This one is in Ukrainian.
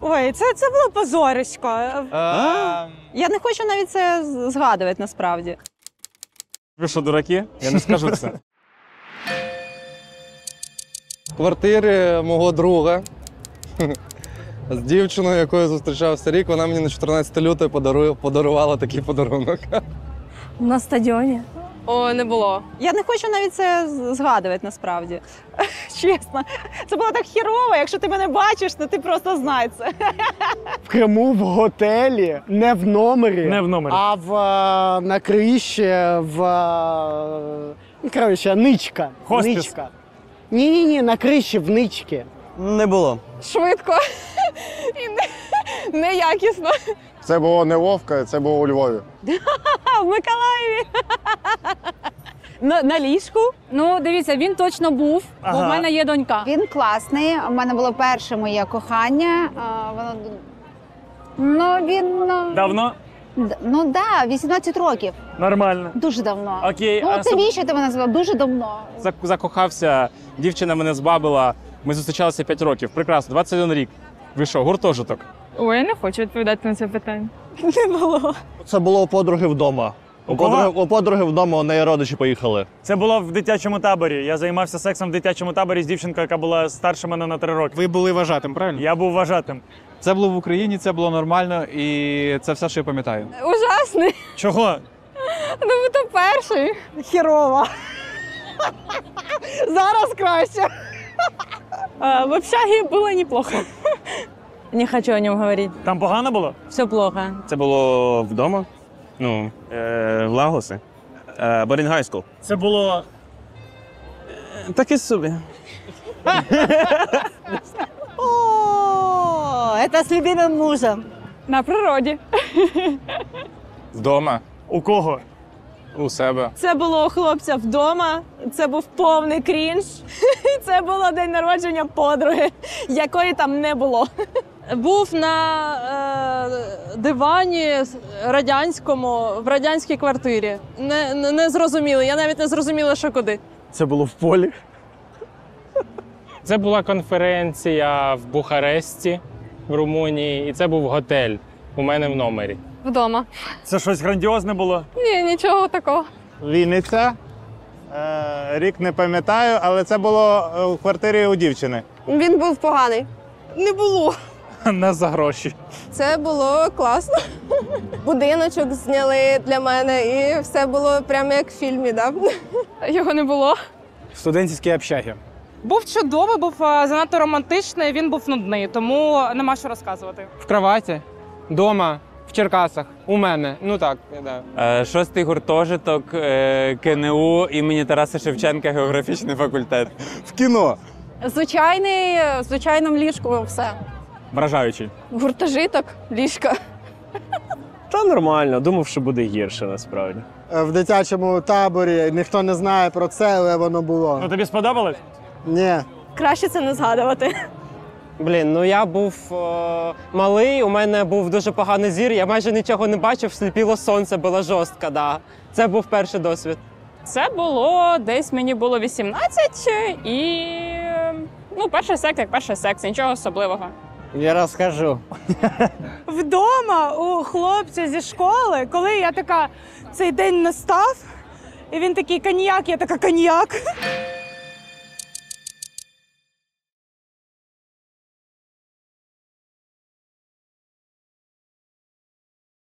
Ой, це було позорисько. Я не хочу навіть це згадувати насправді. Ви що, дураки? Я не скажу це. В квартирі мого друга з дівчиною, якою зустрічався рік, вона мені на 14 лютого подарувала такий подарунок. На стадіоні. О, не було. Я не хочу навіть це згадувати насправді. Чесно. Це було так хірово, якщо ти мене бачиш, то ти просто знай це. В Криму в готелі, не в номері, Не в номері. а на криші, коротше, ничка. Хоспіс. Ничка. Ні, на криші в нички. Не було. Швидко і неякісно. Це було не Вовка, це було у Львові. В Миколаєві. На ліжку. Ну, дивіться, він точно був, бо в мене є донька. Він класний. У мене було перше моє кохання. Він Давно? ну да, 18 років. Нормально. Дуже давно. Окей, Ну, це віщо ти мене назвав, дуже давно. Закохався, дівчина мене збабила. Ми зустрічалися 5 років. Прекрасно, 21 рік. Ви що, гуртожиток? Ой, я не хочу відповідати на це питання. Не було. Це було у подруги вдома. У подруги вдома у неї родичі поїхали. Це було в дитячому таборі. Я займався сексом в дитячому таборі з дівчинкою, яка була старше мене на 3 роки. Ви були вважатим, правильно? Я був вважатим. Це було в Україні, це було нормально, і це все, що я пам'ятаю. Ужасний. Чого? Ну, то перший. Хірово. Зараз краще. В общаге было неплохо. Не хочу о нем говорить. Там погано було? Все плохо. Це було вдома, в Лагосі. Boarding High School. Це було... Таке собі. О, це з любимим мужем. На природі. Вдома. У кого? У себе. Це було у хлопця вдома, це був повний крінж. І це було день народження подруги, якої там не було. Був на дивані радянському, в радянській квартирі. Не зрозуміло, я навіть не зрозуміла, що куди. Це було в полі. Це була конференція в Бухаресті, в Румунії, і це був готель у мене в номері. Вдома. Це щось грандіозне було? Ні, нічого такого. Вінниця. Рік не пам'ятаю, але це було у квартирі у дівчини. Він був поганий. Не було. Не за гроші. Це було класно. Будиночок зняли для мене і все було прямо як в фільмі, да? Його не було. В студентській общагі. Був чудовий, був занадто романтичний, він був нудний, тому нема що розказувати. В кроваті, вдома, в Черкасах, у мене. Ну так, да. 6-й гуртожиток, КНУ імені Тараса Шевченка, географічний факультет. В кіно. В звичайному ліжку все. Вражаючий. Гуртожиток, ліжка. Та нормально, думав, що буде гірше насправді. В дитячому таборі ніхто не знає про це, але воно було. Ну тобі сподобалось? Ні. Краще це не згадувати. Блін, ну я був малий, у мене був дуже поганий зір, я майже нічого не бачив, сліпіло сонце, була жорстка, да. Це був перший досвід. Це було десь мені було 18 і перший секс як перший секс, нічого особливого. Я розкажу. Вдома у хлопця зі школи, коли я така, цей день настав, і він такий коньяк, я така коньяк.